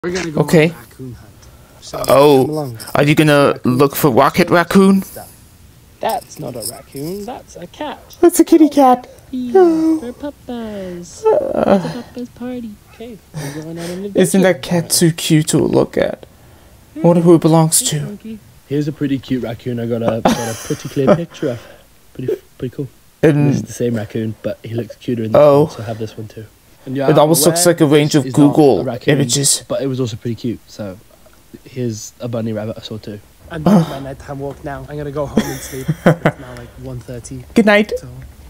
We're gonna go Okay. on a raccoon hunt. So come Oh, along. are you gonna look for Rocket Raccoon? That's not a raccoon, that's a cat. That's a kitty cat. For Papa's. It's a Papa's party. Okay, we're going on an adventure. Isn't that cat too cute to look at? I wonder who it belongs to. Here's a pretty cute raccoon I got a pretty clear picture of. Pretty cool. This is the same raccoon, but he looks cuter in this one, so I have this one too. And It almost looks like a range of Google images. But it was also pretty cute, so here's a bunny rabbit I saw too. I'm doing my nighttime walk now. I'm gonna go home and sleep. It's now like 1:30. Good night. So